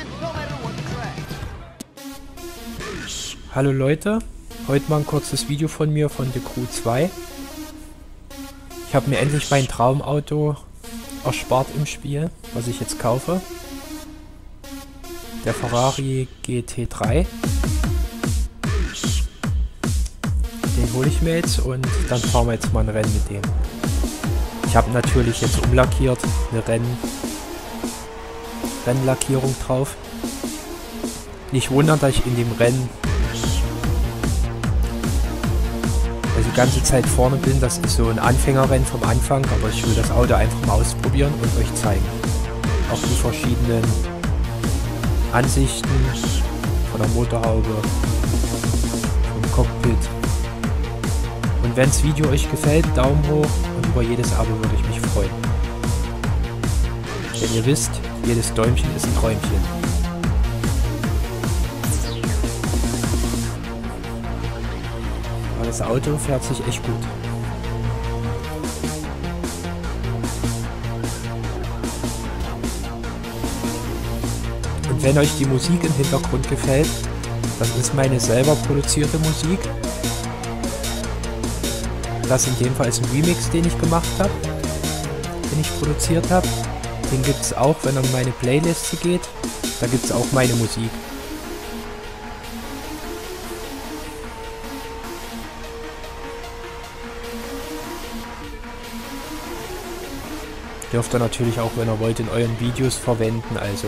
Hallo Leute, heute mal ein kurzes Video von mir von The Crew 2. Ich habe mir endlich mein Traumauto erspart im Spiel, was ich jetzt kaufe. Der Ferrari GT3. Den hole ich mir jetzt und dann fahren wir jetzt mal ein Rennen mit dem. Ich habe natürlich jetzt umlackiert, eine Rennlackierung drauf. Nicht wundern, dass ich in dem Rennen die ganze Zeit vorne bin. Das ist so ein Anfängerrennen vom Anfang, aber ich will das Auto einfach mal ausprobieren und euch zeigen. Auch die verschiedenen Ansichten von der Motorhaube, vom Cockpit. Und wenn das Video euch gefällt, Daumen hoch und über jedes Abo würde ich mich freuen. Denn ihr wisst, jedes Däumchen ist ein Träumchen. Das Auto fährt sich echt gut. Und wenn euch die Musik im Hintergrund gefällt, das ist meine selber produzierte Musik. Das in dem Fall ist ein Remix, den ich gemacht habe, den ich produziert habe. Den gibt es auch, wenn ihr in meine Playliste geht. Da gibt es auch meine Musik. Dürft ihr natürlich auch, wenn ihr wollt, in euren Videos verwenden, also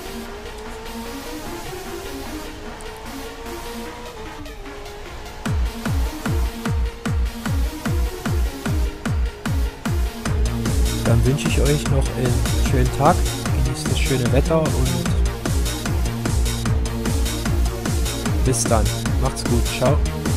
dann wünsche ich euch noch einen schönen Tag, genießt das schöne Wetter und bis dann, macht's gut, ciao.